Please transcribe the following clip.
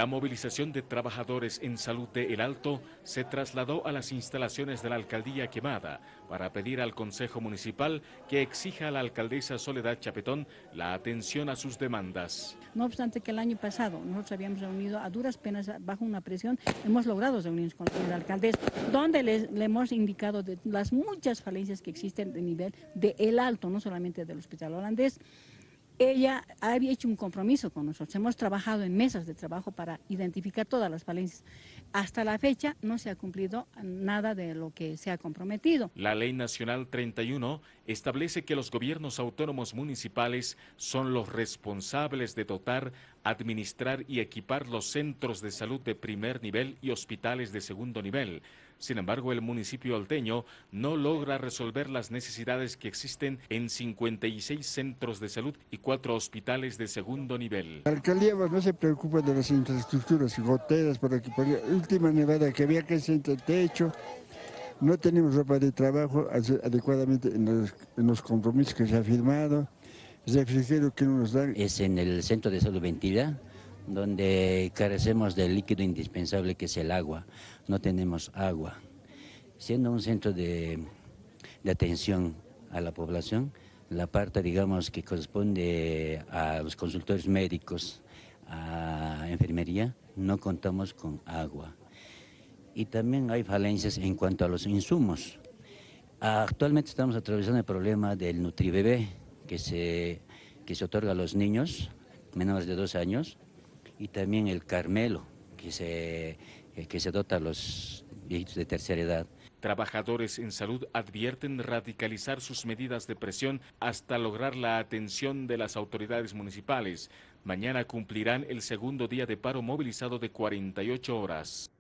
La movilización de trabajadores en salud de El Alto se trasladó a las instalaciones de la alcaldía quemada para pedir al Consejo Municipal que exija a la alcaldesa Soledad Chapetón la atención a sus demandas. No obstante que el año pasado nosotros habíamos reunido a duras penas bajo una presión, hemos logrado reuniones con el alcaldesa, donde le hemos indicado de las muchas falencias que existen de nivel de El Alto, no solamente del Hospital Holandés. Ella había hecho un compromiso con nosotros, hemos trabajado en mesas de trabajo para identificar todas las falencias. Hasta la fecha no se ha cumplido nada de lo que se ha comprometido. La Ley Nacional 31 establece que los gobiernos autónomos municipales son los responsables de dotar, administrar y equipar los centros de salud de primer nivel y hospitales de segundo nivel. Sin embargo, el municipio alteño no logra resolver las necesidades que existen en 56 centros de salud y 4 hospitales de segundo nivel. La alcaldía no se preocupa de las infraestructuras, goteras, por aquí, por la última nevada que había que hacer el techo. No tenemos ropa de trabajo adecuadamente en los compromisos que se ha firmado. El refrigerio que no nos dan. Es en el centro de salud Ventilla, donde carecemos del líquido indispensable que es el agua. No tenemos agua. Siendo un centro de atención a la población, la parte, digamos, que corresponde a los consultorios médicos, a enfermería, no contamos con agua. Y también hay falencias en cuanto a los insumos. Actualmente estamos atravesando el problema del Nutribebé, que se otorga a los niños menores de 2 años, y también el Carmelo, que se dota a los viejitos de tercera edad. Trabajadores en salud advierten radicalizar sus medidas de presión hasta lograr la atención de las autoridades municipales. Mañana cumplirán el segundo día de paro movilizado de 48 horas.